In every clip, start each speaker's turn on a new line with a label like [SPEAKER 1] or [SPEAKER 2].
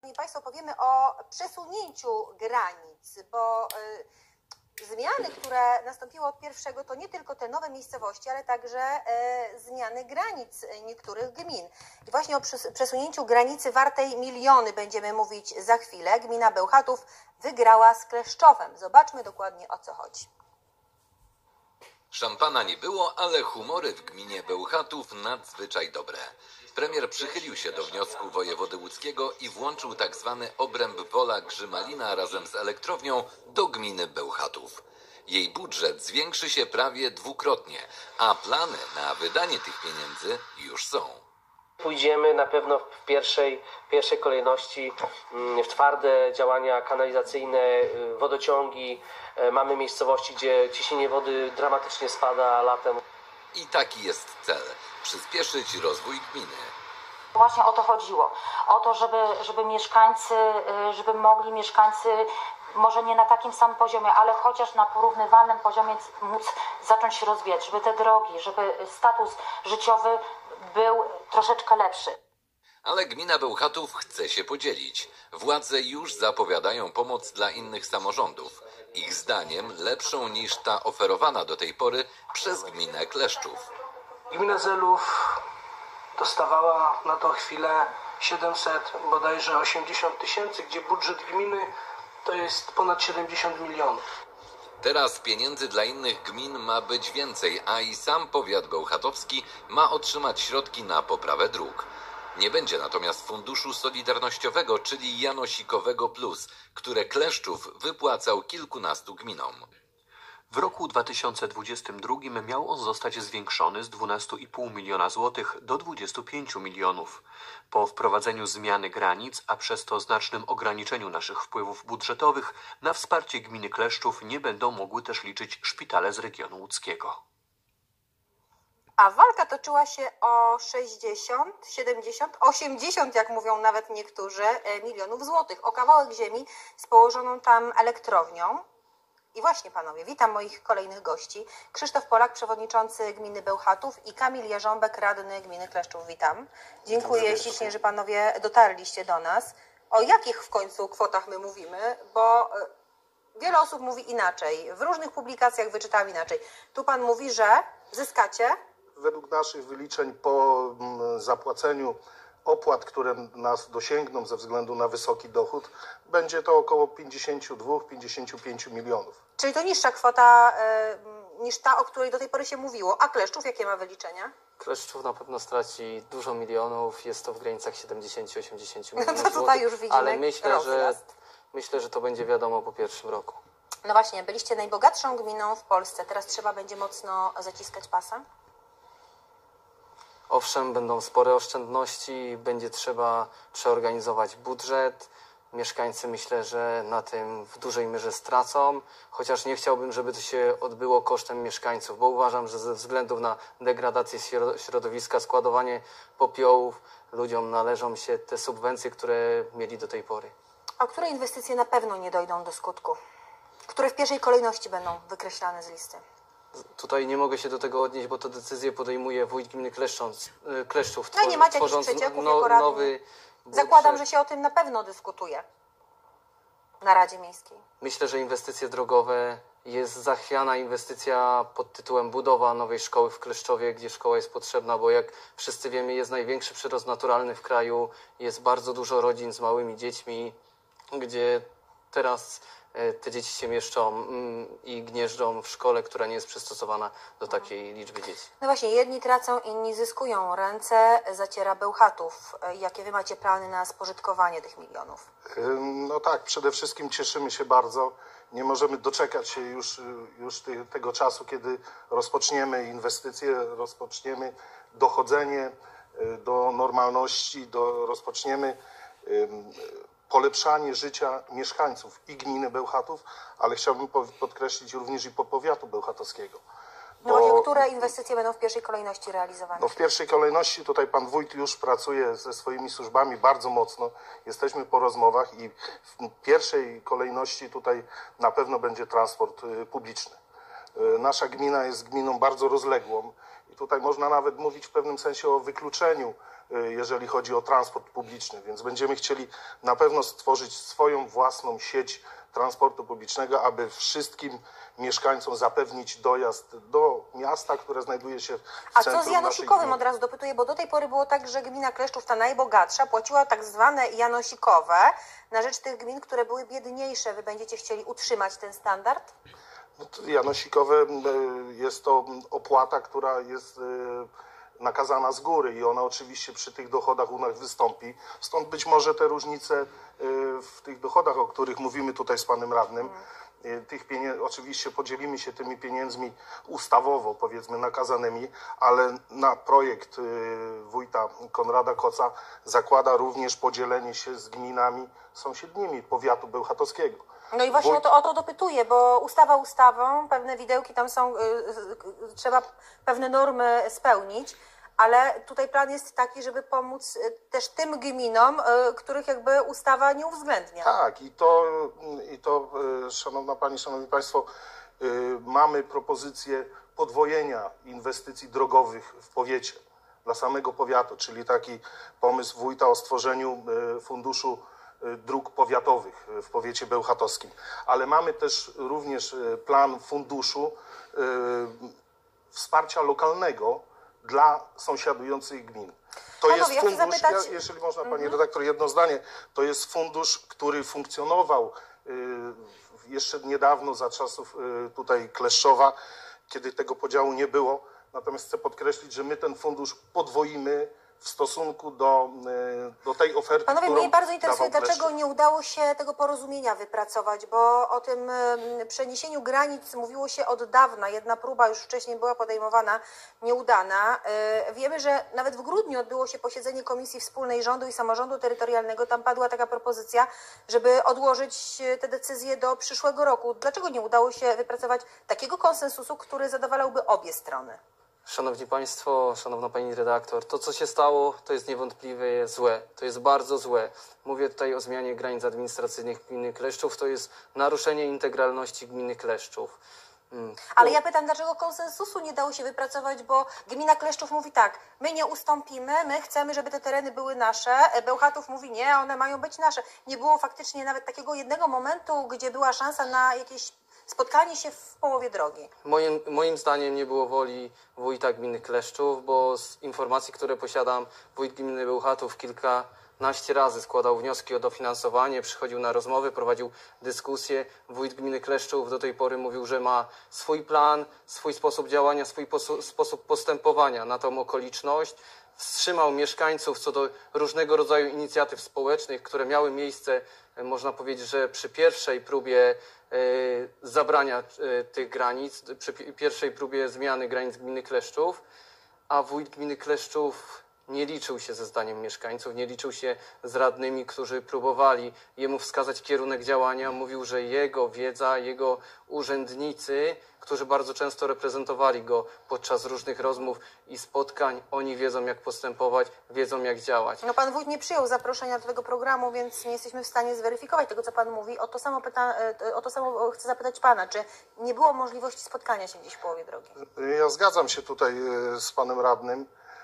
[SPEAKER 1] Szanowni Państwo, powiemy o przesunięciu granic, bo zmiany, które nastąpiły od pierwszego, to nie tylko te nowe miejscowości, ale także zmiany granic niektórych gmin. I właśnie o przesunięciu granicy wartej miliony będziemy mówić za chwilę. Gmina Bełchatów wygrała z Kleszczowem. Zobaczmy dokładnie, o co chodzi.
[SPEAKER 2] Szampana nie było, ale humory w gminie Bełchatów nadzwyczaj dobre. Premier przychylił się do wniosku wojewody łódzkiego i włączył tzw. obręb Wola Grzymalina razem z elektrownią do gminy Bełchatów. Jej budżet zwiększy się prawie dwukrotnie, a plany na wydanie tych pieniędzy już są.
[SPEAKER 3] Pójdziemy na pewno w pierwszej kolejności w twarde działania kanalizacyjne, wodociągi. Mamy miejscowości, gdzie ciśnienie wody dramatycznie spada latem.
[SPEAKER 2] I taki jest cel – przyspieszyć rozwój gminy.
[SPEAKER 4] Właśnie o to chodziło. O to, żeby mogli mieszkańcy, może nie na takim samym poziomie, ale chociaż na porównywalnym poziomie móc zacząć się rozwijać, żeby te drogi, żeby status życiowy był troszeczkę lepszy.
[SPEAKER 2] Ale gmina Bełchatów chce się podzielić. Władze już zapowiadają pomoc dla innych samorządów. Ich zdaniem lepszą niż ta oferowana do tej pory przez gminę Kleszczów.
[SPEAKER 5] Gmina Zelów dostawała na tą chwilę 700, bodajże 80 tysięcy, gdzie budżet gminy to jest ponad 70 milionów.
[SPEAKER 2] Teraz pieniędzy dla innych gmin ma być więcej, a i sam powiat bełchatowski ma otrzymać środki na poprawę dróg. Nie będzie natomiast funduszu solidarnościowego, czyli janosikowego plus, które Kleszczów wypłacał kilkunastu gminom.
[SPEAKER 6] W roku 2022 miał on zostać zwiększony z 12,5 miliona złotych do 25 milionów. Po wprowadzeniu zmiany granic, a przez to znacznym ograniczeniu naszych wpływów budżetowych, na wsparcie gminy Kleszczów nie będą mogły też liczyć szpitale z regionu łódzkiego.
[SPEAKER 1] A walka toczyła się o 60, 70, 80, jak mówią nawet niektórzy, milionów złotych. O kawałek ziemi z położoną tam elektrownią. I właśnie, panowie, witam moich kolejnych gości. Krzysztof Polak, przewodniczący gminy Bełchatów, i Kamil Jarząbek, radny gminy Kleszczów. Witam. Dziękuję ślicznie, że panowie dotarliście do nas. O jakich w końcu kwotach my mówimy? Bo wiele osób mówi inaczej. W różnych publikacjach wyczytałam inaczej. Tu pan mówi, że zyskacie?
[SPEAKER 7] Według naszych wyliczeń po zapłaceniu opłat, które nas dosięgną ze względu na wysoki dochód, będzie to około 52-55 milionów.
[SPEAKER 1] Czyli to niższa kwota niż ta, o której do tej pory się mówiło. A Kleszczów jakie ma wyliczenia?
[SPEAKER 3] Kleszczów na pewno straci dużo milionów, jest to w granicach 70-80 milionów
[SPEAKER 1] to tutaj już widzimy,
[SPEAKER 3] ale myślę, że to będzie wiadomo po pierwszym roku.
[SPEAKER 1] No właśnie, byliście najbogatszą gminą w Polsce, teraz trzeba będzie mocno zaciskać pasa?
[SPEAKER 3] Owszem, będą spore oszczędności, będzie trzeba przeorganizować budżet. Mieszkańcy, myślę, że na tym w dużej mierze stracą, chociaż nie chciałbym, żeby to się odbyło kosztem mieszkańców, bo uważam, że ze względu na degradację środowiska, składowanie popiołów, ludziom należą się te subwencje, które mieli do tej pory.
[SPEAKER 1] A które inwestycje na pewno nie dojdą do skutku? Które w pierwszej kolejności będą wykreślane z listy?
[SPEAKER 3] Tutaj nie mogę się do tego odnieść, bo to decyzję podejmuje wójt gminy Kleszczów.
[SPEAKER 1] No nie macie jakichś przecieków jako radny. Zakładam, że się o tym na pewno dyskutuje na Radzie Miejskiej.
[SPEAKER 3] Myślę, że inwestycje drogowe, jest zachwiana inwestycja pod tytułem budowa nowej szkoły w Kleszczowie, gdzie szkoła jest potrzebna, bo jak wszyscy wiemy, jest największy przyrost naturalny w kraju, jest bardzo dużo rodzin z małymi dziećmi, gdzie teraz te dzieci się mieszczą i gnieżdżą w szkole, która nie jest przystosowana do takiej liczby dzieci.
[SPEAKER 1] No właśnie, jedni tracą, inni zyskują. Ręce zaciera Bełchatów. Jakie wy macie plany na spożytkowanie tych milionów?
[SPEAKER 7] No tak, przede wszystkim cieszymy się bardzo. Nie możemy doczekać się już tego czasu, kiedy rozpoczniemy inwestycje, rozpoczniemy dochodzenie do normalności, rozpoczniemy polepszanie życia mieszkańców i gminy Bełchatów, ale chciałbym podkreślić również i powiatu bełchatowskiego.
[SPEAKER 1] No właśnie, które inwestycje będą w pierwszej kolejności realizowane?
[SPEAKER 7] No w pierwszej kolejności tutaj pan wójt już pracuje ze swoimi służbami bardzo mocno. Jesteśmy po rozmowach i w pierwszej kolejności tutaj na pewno będzie transport publiczny. Nasza gmina jest gminą bardzo rozległą i tutaj można nawet mówić w pewnym sensie o wykluczeniu jeżeli chodzi o transport publiczny, więc będziemy chcieli na pewno stworzyć swoją własną sieć transportu publicznego, aby wszystkim mieszkańcom zapewnić dojazd do miasta, które znajduje się w
[SPEAKER 1] A
[SPEAKER 7] centrum
[SPEAKER 1] co z Janosikowym?
[SPEAKER 7] naszej
[SPEAKER 1] Od razu dopytuję, bo do tej pory było tak, że gmina Kleszczów, ta najbogatsza, płaciła tak zwane janosikowe na rzecz tych gmin, które były biedniejsze. Wy będziecie chcieli utrzymać ten standard?
[SPEAKER 7] No to janosikowe jest to opłata, która jest nakazana z góry i ona oczywiście przy tych dochodach u nas wystąpi. Stąd być może te różnice w tych dochodach, o których mówimy tutaj z panem radnym. Tych pieniędzy, oczywiście podzielimy się tymi pieniędzmi ustawowo, powiedzmy, nakazanymi, ale na projekt wójta Konrada Koca zakłada również podzielenie się z gminami sąsiednimi powiatu bełchatowskiego.
[SPEAKER 1] No i właśnie o to dopytuję, bo ustawa ustawą, pewne widełki tam są, trzeba pewne normy spełnić, ale tutaj plan jest taki, żeby pomóc też tym gminom, których jakby ustawa nie uwzględnia.
[SPEAKER 7] Tak, i to szanowna pani, szanowni państwo, mamy propozycję podwojenia inwestycji drogowych w powiecie dla samego powiatu, czyli taki pomysł wójta o stworzeniu funduszu dróg powiatowych w powiecie bełchatowskim. Ale mamy też również plan funduszu wsparcia lokalnego dla sąsiadujących gmin. To
[SPEAKER 1] Panowie,
[SPEAKER 7] jest fundusz,
[SPEAKER 1] jeżeli
[SPEAKER 7] można pani redaktor, jedno zdanie, to jest fundusz, który funkcjonował jeszcze niedawno za czasów tutaj Kleszczowa, kiedy tego podziału nie było. Natomiast chcę podkreślić, że my ten fundusz podwoimy w stosunku do tej oferty,
[SPEAKER 1] Panowie,
[SPEAKER 7] którą
[SPEAKER 1] mnie bardzo interesuje,
[SPEAKER 7] dawał
[SPEAKER 1] dlaczego
[SPEAKER 7] Kleszczów.
[SPEAKER 1] nie udało się tego porozumienia wypracować, bo o tym przeniesieniu granic mówiło się od dawna. Jedna próba już wcześniej była podejmowana, nieudana. Wiemy, że nawet w grudniu odbyło się posiedzenie Komisji Wspólnej Rządu i Samorządu Terytorialnego. Tam padła taka propozycja, żeby odłożyć te decyzje do przyszłego roku. Dlaczego nie udało się wypracować takiego konsensusu, który zadowalałby obie strony?
[SPEAKER 3] Szanowni Państwo, szanowna Pani redaktor, to co się stało, to jest niewątpliwie złe. To jest bardzo złe. Mówię tutaj o zmianie granic administracyjnych gminy Kleszczów. To jest naruszenie integralności gminy Kleszczów.
[SPEAKER 1] Ale ja pytam, dlaczego konsensusu nie dało się wypracować, bo gmina Kleszczów mówi tak, my nie ustąpimy, my chcemy, żeby te tereny były nasze, Bełchatów mówi nie, one mają być nasze. Nie było faktycznie nawet takiego jednego momentu, gdzie była szansa na jakieś spotkanie się w połowie drogi.
[SPEAKER 3] Moim zdaniem nie było woli wójta gminy Kleszczów, bo z informacji, które posiadam, wójt gminy Bełchatów kilkanaście razy składał wnioski o dofinansowanie, przychodził na rozmowy, prowadził dyskusje. Wójt gminy Kleszczów do tej pory mówił, że ma swój plan, swój sposób działania, swój sposób postępowania na tą okoliczność. Wstrzymał mieszkańców co do różnego rodzaju inicjatyw społecznych, które miały miejsce, można powiedzieć, że przy pierwszej próbie zabrania tych granic, przy pierwszej próbie zmiany granic gminy Kleszczów, a wójt gminy Kleszczów nie liczył się ze zdaniem mieszkańców, nie liczył się z radnymi, którzy próbowali jemu wskazać kierunek działania. Mówił, że jego wiedza, jego urzędnicy, którzy bardzo często reprezentowali go podczas różnych rozmów i spotkań, oni wiedzą, jak postępować, wiedzą, jak działać.
[SPEAKER 1] No pan wójt nie przyjął zaproszenia do tego programu, więc nie jesteśmy w stanie zweryfikować tego, co pan mówi. O to samo chcę zapytać pana, czy nie było możliwości spotkania się gdzieś w połowie drogi?
[SPEAKER 7] Ja zgadzam się tutaj z panem radnym.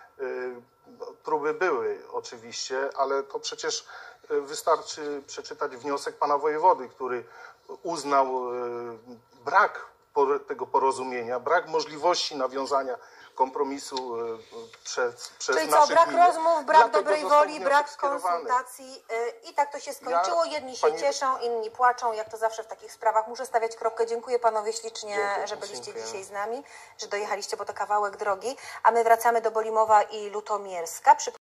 [SPEAKER 7] Próby były oczywiście, ale to przecież wystarczy przeczytać wniosek pana wojewody, który uznał brak tego porozumienia, brak możliwości nawiązania kompromisu przez
[SPEAKER 1] Czyli
[SPEAKER 7] nasze
[SPEAKER 1] co, brak
[SPEAKER 7] gminy.
[SPEAKER 1] rozmów, brak
[SPEAKER 7] Dlatego
[SPEAKER 1] dobrej
[SPEAKER 7] został
[SPEAKER 1] woli,
[SPEAKER 7] wniosek
[SPEAKER 1] brak
[SPEAKER 7] skierowany.
[SPEAKER 1] konsultacji i tak to się skończyło. Jedni się
[SPEAKER 7] pani-
[SPEAKER 1] cieszą, inni płaczą, jak to zawsze w takich sprawach. Muszę stawiać kropkę. Dziękuję panowie ślicznie,
[SPEAKER 7] Dziękuję.
[SPEAKER 1] że byliście
[SPEAKER 3] Dziękuję.
[SPEAKER 1] dzisiaj z nami, że dojechaliście, bo to kawałek drogi. A my wracamy do Bolimowa i Lutomierska.